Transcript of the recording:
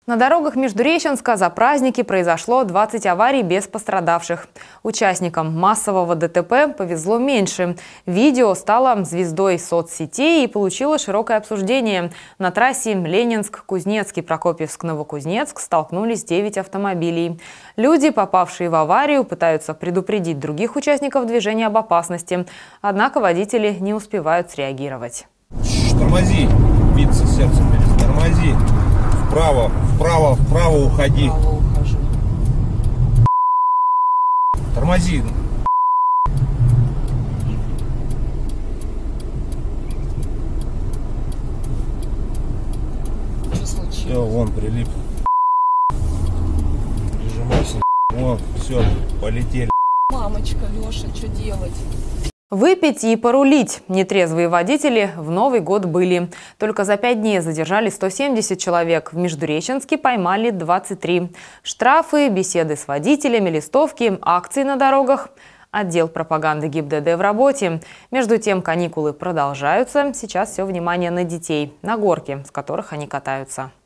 На дорогах Междуреченска за праздники произошло 20 аварий без пострадавших. Участникам массового ДТП повезло меньше. Видео стало звездой соцсетей и получило широкое обсуждение. На трассе Ленинск-Кузнецкий, Прокопьевск-Новокузнецк столкнулись 9 автомобилей. Люди, попавшие в аварию, пытаются предупредить других участников движения об опасности. Однако водители не успевают среагировать. Тормози, биться сердцем, тормози. Вправо уходи. Тормози. Все, вон прилип. Прижимайся. Вон, все, полетели. Мамочка, Леша, что делать? Выпить и порулить. Нетрезвые водители в Новый год были. Только за 5 дней задержали 170 человек. В Междуреченске поймали 23. Штрафы, беседы с водителями, листовки, акции на дорогах. Отдел пропаганды ГИБДД в работе. Между тем, каникулы продолжаются. Сейчас все внимание на детей, на горки, с которых они катаются.